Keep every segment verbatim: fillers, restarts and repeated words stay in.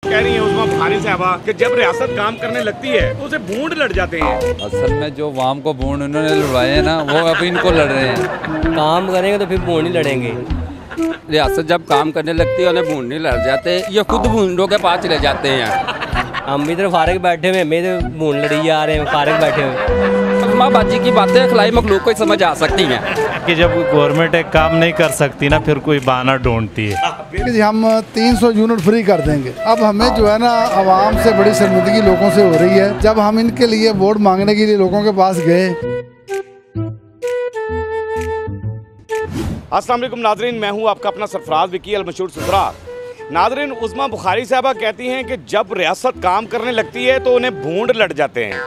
कह रही है उस्मा बुखारी साहबा कि जब रियासत काम करने लगती है तो उसे भूंड लड़ जाते हैं। असल में जो वाम को भूंड उन्होंने लड़वाए हैं ना, वो अभी इनको लड़ रहे हैं। काम करेंगे तो फिर भूंड नहीं लड़ेंगे। रियासत जब काम करने लगती है उन्हें भूंड नहीं लड़ जाते, ये खुद भूंडों के पास चले जाते हैं। हम भी इधर फारग बैठे हुए, मेरे भूंड लड़ी जा रहे हैं फारग बैठे हुए। उस्मा बाजी की बातें खिलाई मखलूक को समझ आ सकती हैं कि जब गवर्नमेंट एक काम नहीं कर सकती ना, फिर कोई बहाना ढूंढती है कि हम तीन सौ यूनिट फ्री कर देंगे। अब हमें जो है ना आवाम से बड़ी शर्मिंदगी लोगों से हो रही है। जब हम इनके लिए वोट मांगने के लिए लोगों के पास गए। अस्सलाम वालेकुम नाजरीन, मैं हूं आपका अपना सरफराज विकी अल मशहूर सुथरा। नाजरीन, उस्मा बुखारी साहबा कहती हैं कि जब रियासत काम करने लगती है तो उन्हें भूंड लड़ जाते हैं।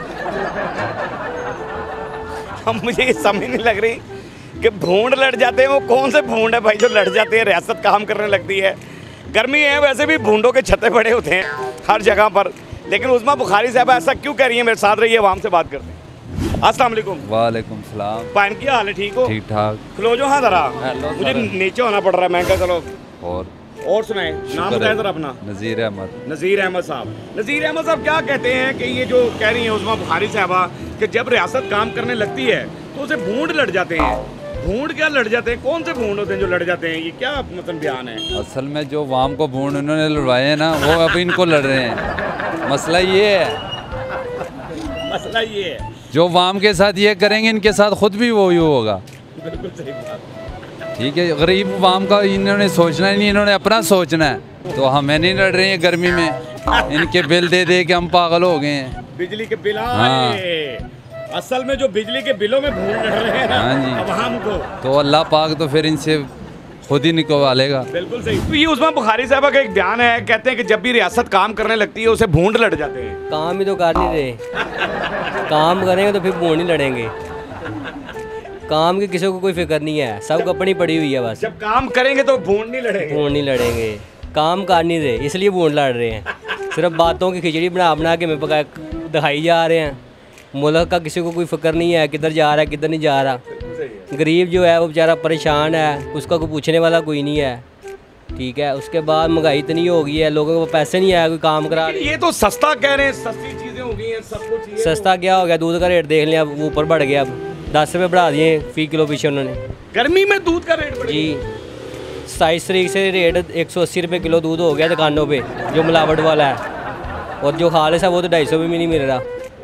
अब मुझे ये समझ नहीं लग रही कि भूंड लड़ जाते हैं, वो कौन से भूंड है भाई जो लड़ जाते हैं, रियासत काम करने लगती है। गर्मी है, वैसे भी भूंडों के छत्ते पड़े होते हैं हर जगह पर, लेकिन उस्मा बुखारी साहबा ऐसा क्यों कह रही है? मेरे साथ रहिए, आवाम से बात करते हैं। अस्सलाम वालेकुम। वालेकुम सलाम। पाइन की हाल है? ठीक हो? ठीक ठाक। खलो जो हाँ जरा, मुझे नीचे होना पड़ रहा है। मैं क्या चलो और और सुनाए, नाम बताएं जरा अपना। नज़ीर अहमद। नज़ीर अहमद साहब। नज़ीर अहमद साहब क्या कहते हैं कि ये जो कह रही है उस्मा बुखारी साहबा कि जब रियासत काम करने लगती है तो उसे भूंड लड़ जाते हैं। भूंड क्या लड़ जाते हैं? कौन से भूंड होते हैं जो लड़ जाते हैं? ये क्या मतलब बयान है? असल में जो वाम को भूंड उन्होंने लड़वाए हैं ना, वो अभी इनको लड़ रहे हैं। मसला ये है मसला ये है जो वाम के साथ ये करेंगे, इनके साथ खुद भी वो ही होगा। बिल्कुल सही बात। ठीक है, गरीब वाम का इन्होंने सोचना ही नहीं, इन्होंने अपना सोचना है। तो हमें नहीं लड़ रहे हैं गर्मी में, इनके बिल दे दे के हम पागल हो गए हैं। बिजली के बिल आए, असल में जो बिजली के बिलों में भूंड लड़ रहे हैं ना, हाँ जी, अब हमको तो अल्लाह पाक तो फिर इनसे खुद ही निकलवालेगा। बिल्कुल सही। तो ये उस्मा बुखारी साहबा का एक बयान है, कहते हैं कि जब भी रियासत काम करने लगती है उसे भूंड लड़ जाते हैं। काम ही तो कर नहीं रहे। काम करेंगे तो फिर भूंड नहीं लड़ेंगे। काम की किसी को कोई फिक्र नहीं है, सबको अपनी पड़ी हुई है बस। जब काम करेंगे तो भूंड नहीं लड़ेंगे। भूंड नहीं लड़ेंगे, काम कर नहीं रहे इसलिए भूंड लड़ रहे हैं। सिर्फ बातों की खिचड़ी बना बना के मैं पका दिखाई जा रहे हैं। मुल्क का किसी को कोई फिक्र नहीं है, किधर जा रहा है किधर नहीं जा रहा। गरीब जो है वो बेचारा परेशान है, उसका कोई पूछने वाला कोई नहीं है। ठीक है, उसके बाद महंगाई इतनी हो गई है, लोगों को पैसे नहीं आया कोई काम करा। ये तो सस्ता कह रहे हैं, सस्ती चीजें हो गई हैं, सब कुछ। सस्ता क्या हो गया? दूध का रेट देख लिया, वो ऊपर बढ़ गया। अब दस रुपये बढ़ा दिए फी किलो पीछे उन्होंने। गर्मी में दूध का रेट बढ़ जी, सताईस तरीक से रेट एक सौ अस्सी रुपये किलो दूध हो गया दुकानों पे जो मिलावट वाला है, और जो खालिस है वो तो ढाई सौ भी नहीं मिल रहा।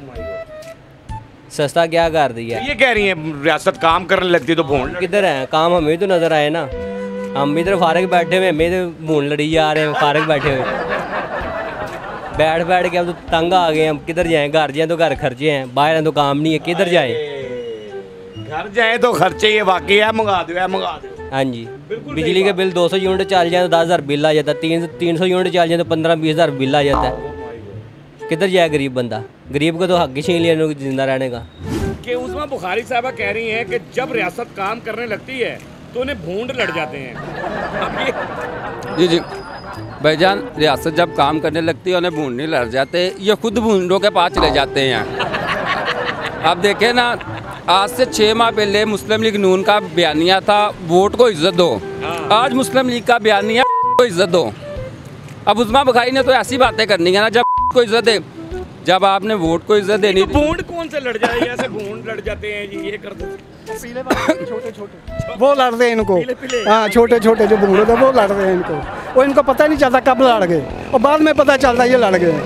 सस्ता क्या कर दिया? ये कह रही है रियासत काम करने लगती है तो भूंड किधर है? काम हमें भी तो नजर आए ना। हम भी इधर फारग बैठे हुए, मेरे भूंड लड़ी जा रहे हैं फारग बैठे हुए। बैठ बैठ के अब तो तंग आ गए। हम किधर जाएं? घर जाएं तो घर खर्चे हैं, बाहर हैं तो काम नहीं है, किधर जाएं? घर जाए तो खर्चे, ये वाकई है। मंगा दो है मंगा दो। हाँ जी, बिजली के बिल दो सौ यूनिट चल जाए तो दस हज़ार बिल आ जाता है। तीन तीन सौ यूनिट चल जाए तो पंद्रह बीस हज़ार बिल आ जाता है। किधर जाए गरीब बंदा? गरीब को तो हक ही छीन लिया जिंदा रहने का। कि उस्मा बुखारी साहबा कह रही हैं कि जब रियासत काम करने लगती है तो उन्हें भूंड लड़ जाते हैं। अब ये जी जी भाईजान, रियासत जब काम करने लगती है उन्हें भूंड नहीं लड़ जाते, ये खुद भूंडों के पास चले जाते हैं। आप देखें ना, आज से छः माह पहले मुस्लिम लीग नून का बयानिया था वोट को इज्जत दो। आज मुस्लिम लीग का बयानिया को इज्जत दो। अब उस्मा बुखारी ने तो ऐसी बातें करनी है ना, जब को इज्जत दे, जब आपने वोट को इज्जत देनी। तो भूंड कौन से लड़ जाए? ऐसे भूंड लड़ जाते हैं जी, ये कर दो। छोटे छोटे वो लड़ रहे हैं इनको। हाँ, छोटे छोटे जो भूंड होते हैं वो लड़ रहे हैं इनको। वो इनको पता नहीं चलता कब लड़ गए, और बाद में पता चलता ये लड़ गए।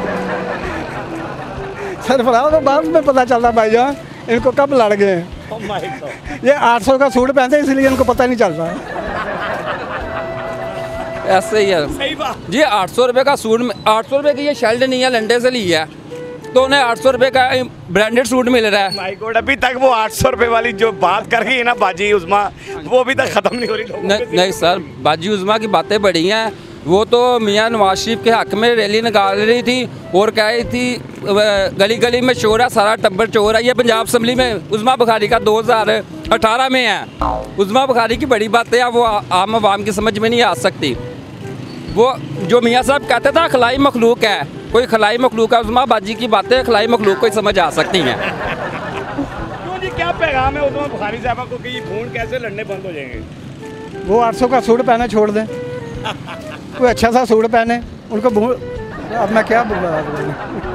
सरफराज तो बाद में पता चलता भाईजान इनको कब लड़ गए। ये आठ सौ का सूट पहनते इसलिए इनको पता नहीं चल रहा। ऐसे ही है। सही बात जी, आठ सौ रुपये का सूट, आठ सौ रुपये की ये शर्ट नहीं है, लंडे से ली है, तो उन्हें आठ सौ रुपये का ब्रांडेड सूट मिल रहा है। माय गॉड, अभी तक वो आठ सौ रुपये वाली जो बात कर रही है ना बाजी उस्मा, वो अभी तक ख़त्म नहीं हो रही। नहीं नहीं सर, बाजी उस्मा की बातें बढ़ी हैं। वो तो मियाँ नवाज शरीफ के हक में रैली निकाल रही थी और कह रही थी गली गली में चोर है, सारा टब्बर चोर है। ये पंजाब असम्बली में उस्मा बुखारी का दो हज़ार अठारह में है। उस्मा बुखारी की बड़ी बातें वो आम आवाम की समझ में नहीं आ सकती। वो जो मियाँ साहब कहते थे खलाई मखलूक है, कोई खलाई मखलूक है, उस्मा बाजी की बातें खलाई मखलूक को ही समझ आ सकती हैं। क्यों जी, क्या पैगाम है उस्मा बुखारी साहब को कि ये भूंड कैसे लड़ने बंद हो जाएंगे? वो आठ सौ का सूट पहने छोड़ दें, कोई अच्छा सा सूट पहने, उनको भूल- अब मैं क्या बोल रहा हूँ।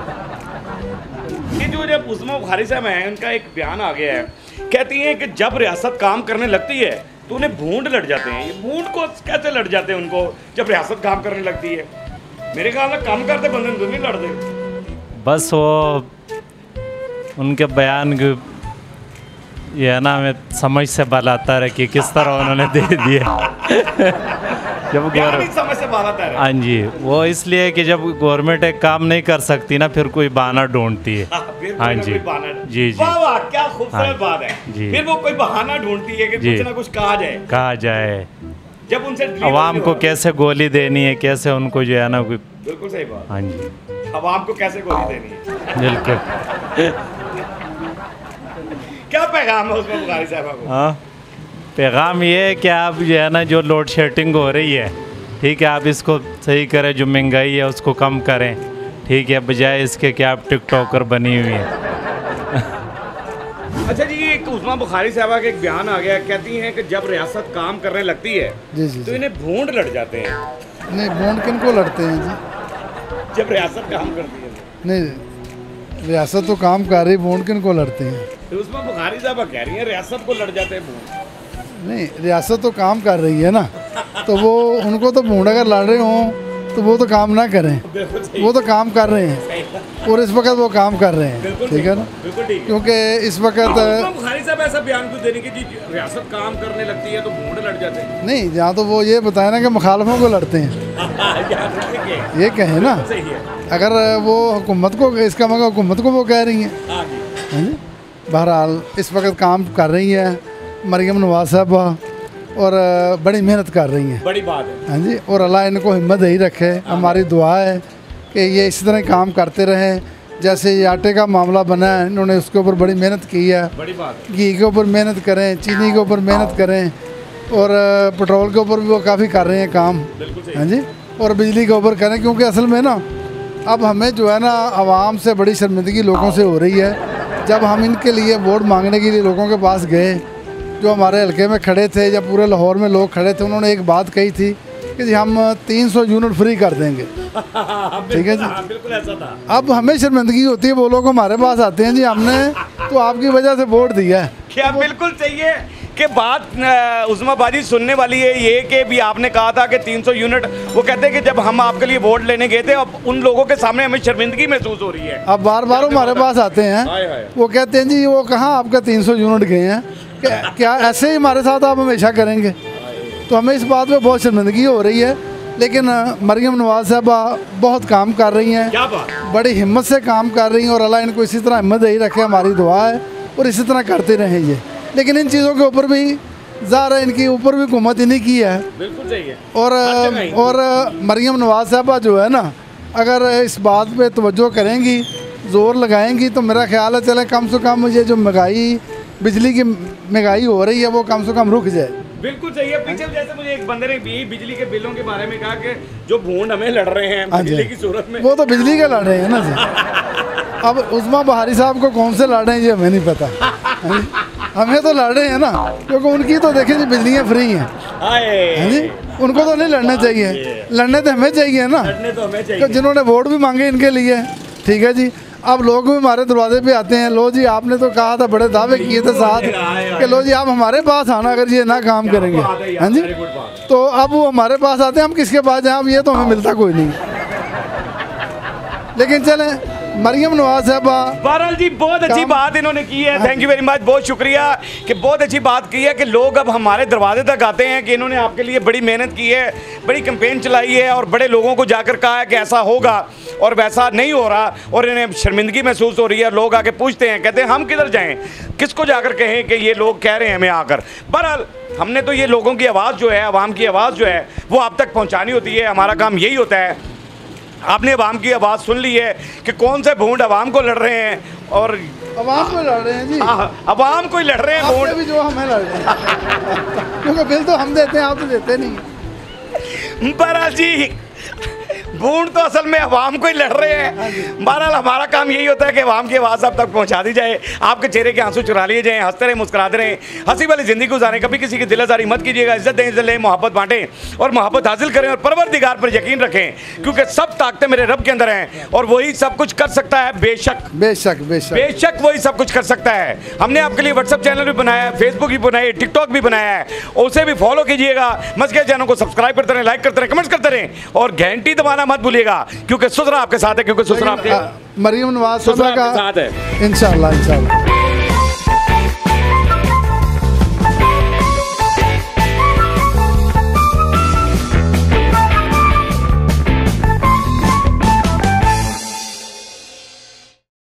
ये जो जब उस्मा बुखारी साहब हैं उनका एक बयान आ गया है, कहती हैं कि जब रियासत काम करने लगती है तो उन्हें भूंड लड़ जाते हैं। ये भूंड को कैसे लड़ जाते हैं उनको जब रियासत काम करने लगती है? मेरे ख्याल में काम करते बंदे तो नहीं लड़ते। बस वो उनके बयान की ये है ना, हमें समझ से बलाता है कि किस तरह उन्होंने दे दिया। जब क्या गौर नहीं समझ से बात आता है? हाँ जी, वो इसलिए कि जब गवर्नमेंट एक काम नहीं कर सकती ना, फिर कोई बहाना ढूंढती है। हाँ, फिर हाँ कोई ना जी कोई बहाना। जी जी वाह वाह, क्या खूबसूरत हाँ, बात है। जी। फिर वो कोई बहाना ढूंढती है कि जी। कुछ ना कुछ कहा जाए। कहा जाए जब उनसे deliver अवाम नहीं को हो रहा। कैसे गोली देनी है, कैसे उनको जो है ना कोई। बिल्कुल सही बात। हाँ जी अवाम को कैसे गोली देनी है? बिल्कुल। क्या पैगाम है उसमें बुखारी साहबा को? हाँ, पैगाम ये है कि आप जो है ना, जो लोड शेडिंग हो रही है, ठीक है, आप इसको सही करें। जो महंगाई है उसको कम करें, ठीक है, बजाय इसके कि आप टिकटॉकर बनी हुई हैं। अच्छा जी, एक उस्मा बुखारी साहबा का एक बयान आ गया, कहती हैं कि जब रियासत काम करने लगती है जी जी तो जी इन्हें भूंड लड़ जाते हैं। नहीं, बॉन्ड किन को लड़ते हैं जी? जब रियासत काम करती है नहीं, रियासत तो काम कर रही, बॉन्ड किन को लड़ते हैं? तो उस्मा बुखारी साहबा कह रही हैं रियासत को लड़ जाते हैं भूंड। नहीं, रियासत तो काम कर रही है ना, तो वो उनको तो बूढ़ अगर लड़ रहे हों तो वो तो काम ना करें, बिल्कुल सही। वो तो काम कर रहे हैं और इस वक्त वो काम कर रहे हैं, बिल्कुल ठीक है ना? बिल्कुल ठीक है। क्योंकि इस वक्त उस्मा बुखारी साहब ऐसा बयान क्यों दे रही कि जी रियासत काम करने लगती है तो भूंड लड़ जाते हैं? नहीं, जहाँ तो वो ये बताए ना कि मुखालफों को लड़ते हैं, याद रखिए कि ये कहें ना। सही है। अगर वो हुकूमत को, इसका मतलब हुकूमत को वो कह रही हैं। हाँ जी। हाँ जी, बहरहाल इस वक्त काम कर रही है मरियम नवाज साहबा और बड़ी मेहनत कर रही हैं। बड़ी बात है। हाँ जी, और अल्लाह इनको हिम्मत ही रखे। हमारी दुआ है कि ये इसी तरह काम करते रहें। जैसे ये आटे का मामला बना है, इन्होंने उसके ऊपर बड़ी मेहनत की है। बड़ी बात है। घी के ऊपर मेहनत करें, चीनी के ऊपर मेहनत करें और पेट्रोल के ऊपर भी वो काफ़ी कर रहे हैं काम। बिल्कुल सही। हाँ जी, और बिजली के ऊपर करें, क्योंकि असल में ना अब हमें जो है ना आवाम से बड़ी शर्मिंदगी लोगों से हो रही है। जब हम इनके लिए वोट मांगने के लिए लोगों के पास गए, जो हमारे हल्के में खड़े थे या पूरे लाहौर में लोग खड़े थे, उन्होंने एक बात कही थी कि जी हम तीन सौ यूनिट फ्री कर देंगे। ठीक है जी। हाँ, बिल्कुल ऐसा था। अब हमें शर्मिंदगी होती है, वो लोग हमारे पास आते हैं जी हमने तो आपकी वजह से वोट दिया है। क्या बिल्कुल चाहिए कि बात अ, उस्मा बाजी सुनने वाली है ये कि भी आपने कहा था कि तीन सौ यूनिट, वो कहते हैं कि जब हम आपके लिए वोट लेने गए थे अब उन लोगों के सामने हमें शर्मिंदगी महसूस हो रही है। अब बार बार हमारे पास आते हैं, हाय हाय। वो कहते हैं जी वो कहाँ आपका तीन सौ यूनिट गए हैं, क्या, क्या ऐसे ही हमारे साथ आप हमेशा करेंगे? तो हमें इस बात पे बहुत शर्मिंदगी हो रही है। लेकिन अ, मरियम नवाज साहबा बहुत काम कर रही हैं, क्या बात। बड़ी हिम्मत से काम कर रही हैं और अल्लाह इनको इसी तरह हिम्मत ही रखे, हमारी दुआ है और इसी तरह करते रहें ये। लेकिन इन चीज़ों के ऊपर भी ज़ाहिर है इनके ऊपर भी हुकूमत इन्हीं की है। बिल्कुल सही है। और हर जगह ही। और मरियम नवाज साहबा जो है ना, अगर इस बात पे तवज्जो करेंगी, ज़ोर लगाएंगी, तो मेरा ख्याल है चले कम से कम ये जो महंगाई, बिजली की महंगाई हो रही है वो कम से कम रुक जाए। बिल्कुल सही है। पीछे जैसे मुझे एक बंदे ने भी बिजली के बिलों के बारे में कहा कि जो भूंड हमें लड़ रहे हैं हाँ जी। बिजली की सूरत में, वो तो बिजली के लड़ रहे हैं ना जी। अब उस्मा बहारी साहब को कौन से लड़ रहे हैं ये हमें नहीं पता। हाँ जी? हमें तो लड़ रहे हैं ना, क्योंकि उनकी तो देखिए जी बिजलियाँ फ्री हैं। हाय। हाँ जी, उनको तो नहीं लड़ना चाहिए, लड़ने तो हमें चाहिए ना, लड़ने तो हमें तो चाहिए। जिन्होंने वोट भी मांगे इनके लिए। ठीक है जी, अब लोग भी हमारे दरवाजे पे आते हैं, लो जी आपने तो कहा था, बड़े दावे किए थे साथ कि लो जी आप हमारे पास आना अगर ये ना काम करेंगे। हाँ जी, तो अब वो हमारे पास आते हैं, हम किसके पास जाएं? अब ये तो हमें मिलता कोई नहीं। लेकिन चलें, मरियम नवाज साहबा बहरहाल जी बहुत अच्छी काम- बात इन्होंने की है। थैंक यू वेरी मच, बहुत शुक्रिया कि बहुत अच्छी बात की है कि लोग अब हमारे दरवाजे तक आते हैं कि इन्होंने आपके लिए बड़ी मेहनत की है, बड़ी कैंपेन चलाई है और बड़े लोगों को जाकर कहा है कि ऐसा होगा और वैसा नहीं हो रहा और इन्हें शर्मिंदगी महसूस हो रही है। लोग आके पूछते हैं, कहते हैं हम किधर जाएं, किसको जाकर कहें कि ये लोग कह रहे हैं हमें आकर। बहरहाल हमने तो ये लोगों की आवाज़ जो है, आवाम की आवाज़ जो है वो आप तक पहुँचानी होती है। हमारा काम यही होता है। आपने अवाम की आवाज़ सुन ली है कि कौन से भूंड अवाम को लड़ रहे हैं और आवाम को लड़ रहे हैं जी, अवाम को ही लड़ रहे हैं आपने भूंड। भी जो हमें लड़ रहे हैं क्योंकि बिल तो हम देते हैं, आप तो देते नहीं। बहरहाल जी भूंड तो असल में अवाम को ही लड़ रहे हैं। बहरहाल हमारा काम यही होता है कि अवाम की आवाज़ आप तक पहुंचा दी जाए, आपके चेहरे के आंसू चुरा लिए जाएं, हंसते रहे, मुस्कुराते रहे, हंसी वाली ज़िंदगी गुजारें, कभी किसी की दिलाजारी मत कीजिएगा, इज्जत दें, इज्जत लें, मोहब्बत बांटें और मोहब्बत हासिल करें और परवरदिगार पर यकीन रखें, क्योंकि सब ताकतें मेरे रब के अंदर हैं और वही सब कुछ कर सकता है। बेशक बेशक बेशक बेशक वही सब कुछ कर सकता है। हमने आपके लिए व्हाट्सएप चैनल भी बनाया है, फेसबुक भी बनाया है, टिकटॉक भी बनाया है, उसे भी फॉलो कीजिएगा। मस्जिद चैनल को सब्सक्राइब करते रहें, लाइक करते रहें, कमेंट्स करते रहें और घंटी दबाना मत भूलिएगा, क्योंकि सुसरा आपके साथ है, क्योंकि सुसरा आपके मरियम नवाज सुसरा साहब आपके साथ है। का इंशाल्लाह इंशाल्लाह।